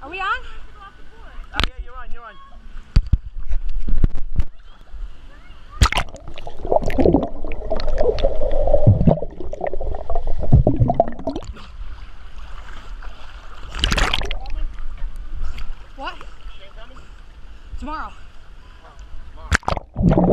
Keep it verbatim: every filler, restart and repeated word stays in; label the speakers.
Speaker 1: Are we on?
Speaker 2: Oh yeah, you're on, you're on.
Speaker 1: What?
Speaker 2: Shane coming?
Speaker 1: Tomorrow.
Speaker 2: Oh, tomorrow.